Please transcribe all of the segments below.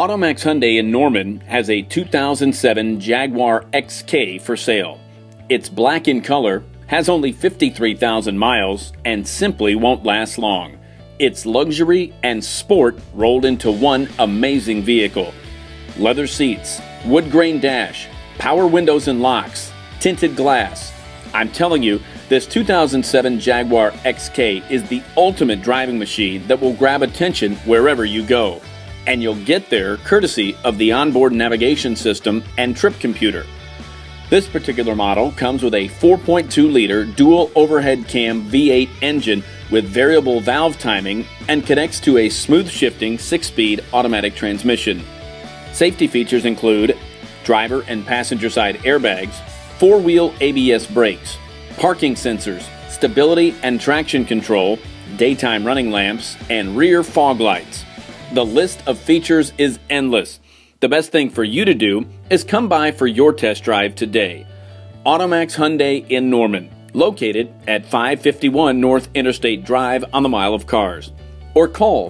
Automax Hyundai in Norman has a 2007 Jaguar XK for sale. It's black in color, has only 53,000 miles, and simply won't last long. It's luxury and sport rolled into one amazing vehicle. Leather seats, wood grain dash, power windows and locks, tinted glass. I'm telling you, this 2007 Jaguar XK is the ultimate driving machine that will grab attention wherever you go. And you'll get there courtesy of the onboard navigation system and trip computer. This particular model comes with a 4.2-liter dual overhead cam V8 engine with variable valve timing and connects to a smooth-shifting 6-speed automatic transmission. Safety features include driver and passenger side airbags, 4-wheel ABS brakes, parking sensors, stability and traction control, daytime running lamps, and rear fog lights. The list of features is endless. The best thing for you to do is come by for your test drive today. Automax Hyundai in Norman, located at 551 North Interstate Drive on the Mile of Cars. Or call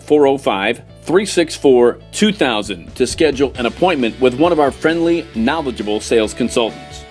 405-364-2000 to schedule an appointment with one of our friendly, knowledgeable sales consultants.